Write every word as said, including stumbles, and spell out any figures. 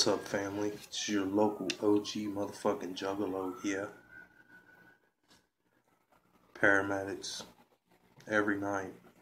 What's up, family? It's your local O G motherfucking juggalo here. Paramedics every night,